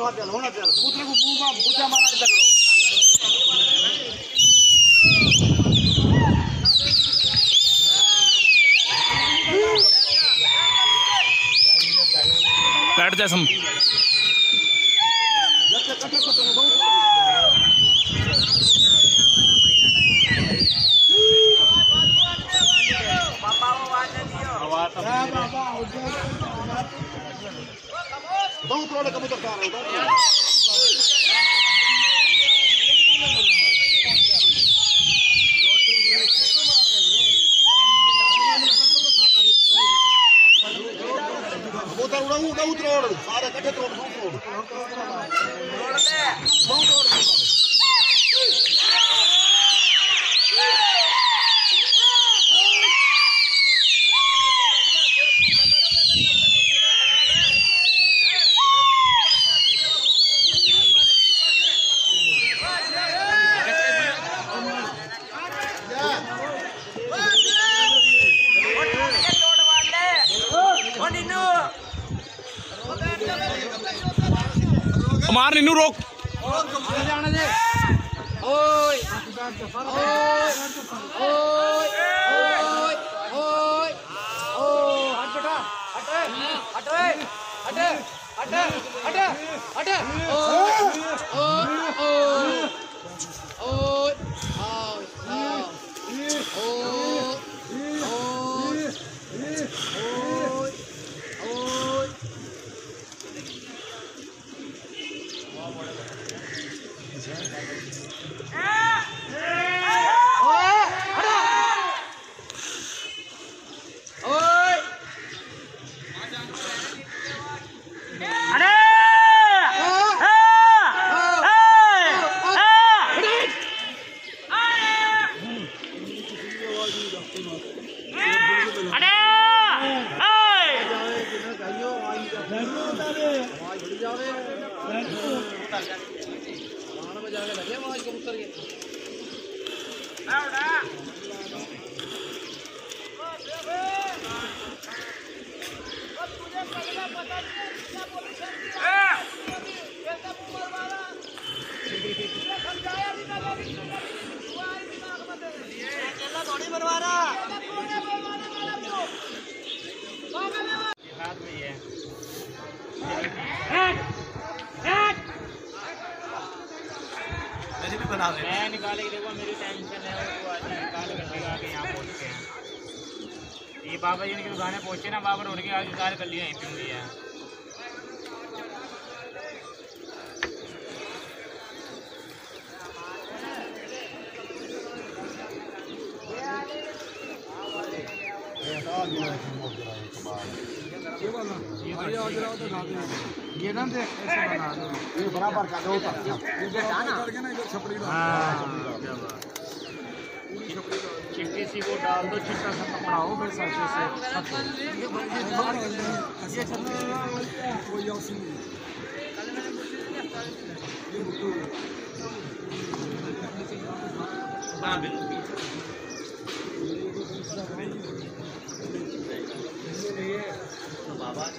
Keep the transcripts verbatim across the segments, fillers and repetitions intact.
होना चल होना चल कबूतर को मुंह में पूछा मारा ऐसा करो बैठ जा सम बहुत थोड़ा कबूतर खा रहा हूँ कबूतर उड़ाऊं उड़ा उतरोड़ सारे कट्ठे तोड़ तोड़ तोड़ ले मार नीनू रोक जाने दे ओए ओए ओए ओए ओए ओ हट बेटा हट हट हट हट हट हट ओ ओ ओ ओए आओ आओ ओ मैं निकाले देखो मेरी टेंशन है वो आज निकाल कर देगा कि यहाँ पहुँच गए हैं ये बाबा जी ने दुकानें पहुँचे ना बाबा उड़ के आज निकाल कर लिया यहीं पे हुई है ये ना दे ऐसे बना दो ये बराबर का दो ये बेटा ना छपड़ी हां क्या बात चिट्टी सी वो डाल दो चिट्टा सा पकड़ाओ फिर सरसों से ये बाहर ये छपड़ी कोई और सी हां बिल्कुल बाबा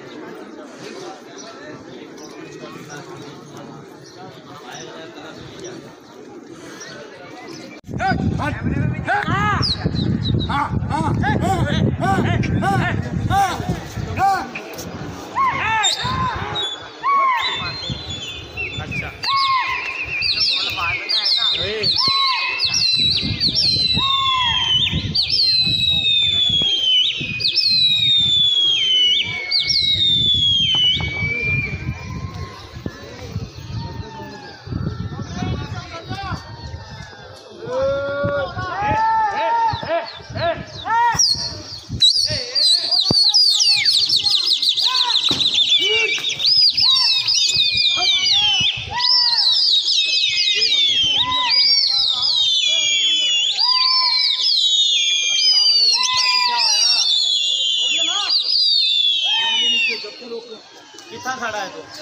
कितना खड़ा है तो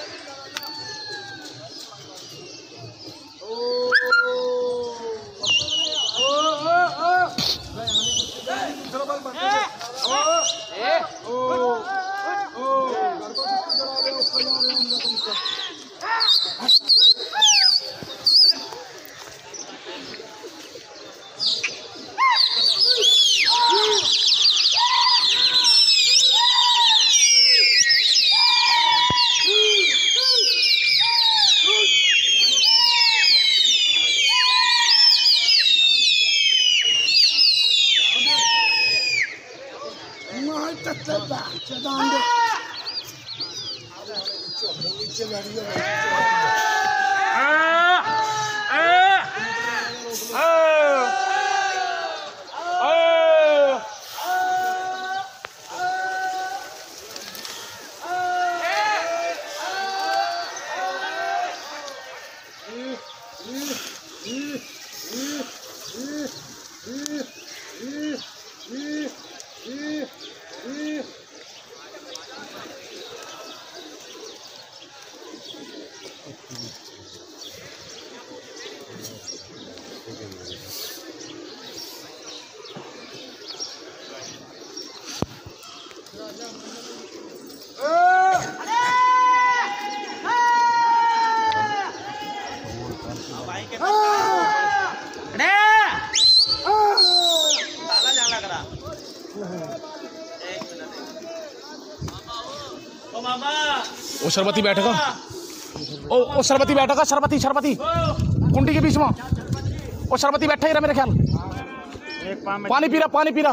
ओ शरबती बैठेगा, ओ ओ शरबती बैठेगा, शरबती शरबती कुंडी के बीच में ओ शरबती बैठा ही रहा मेरे ख्याल। पानी पी रहा पानी पी रहा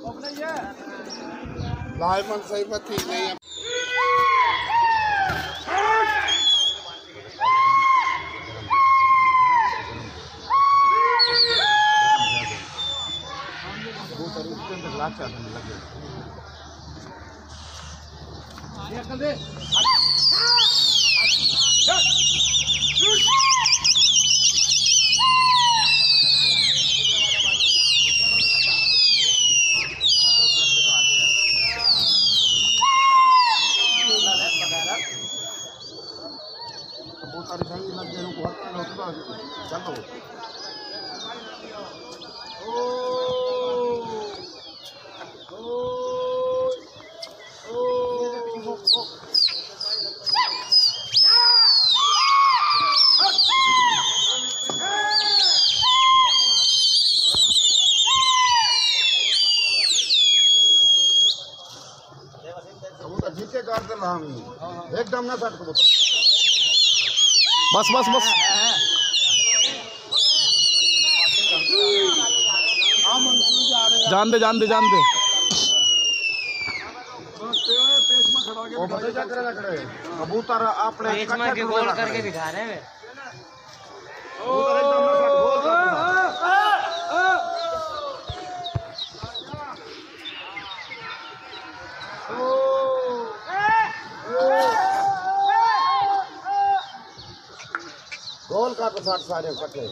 सही बात ठीक नहीं है। एकदम ना सट बस बस बस जान दे जान दे जान दे कबूतर आपने गोल करके दिखा रहे हैं। गोल का तो साठ सारे कटे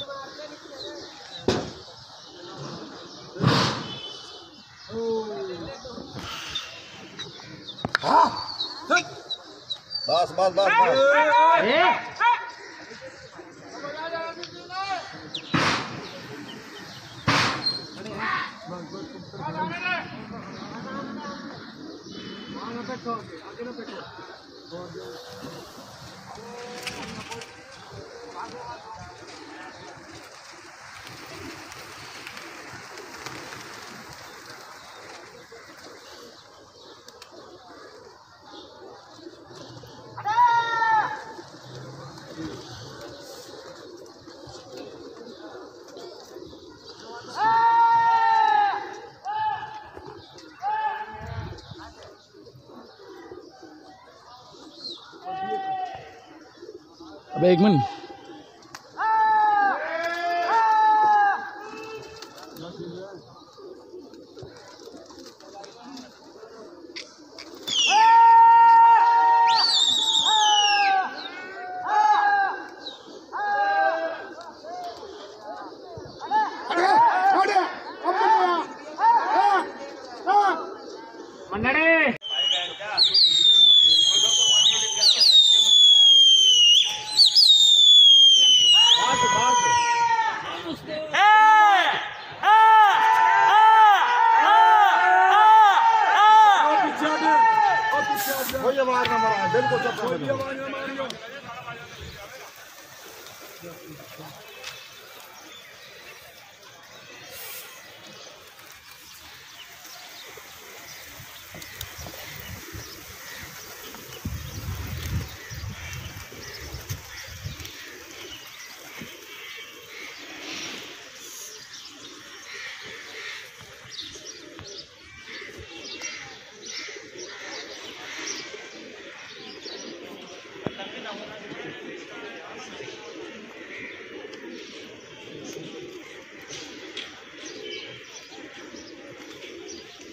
बस बस बस अबे एक मिनट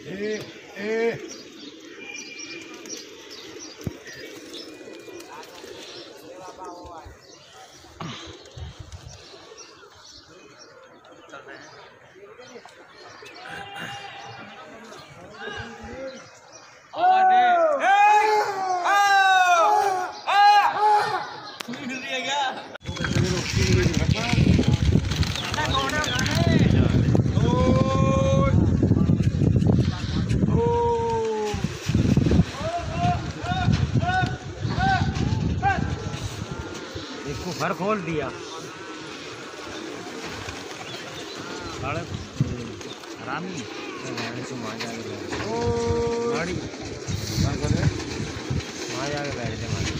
ए ए इसको घर खोल दिया रामी वहाँ जाके गाड़ी वहाँ जाके बैठ जाए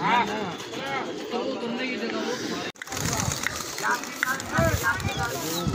हाँ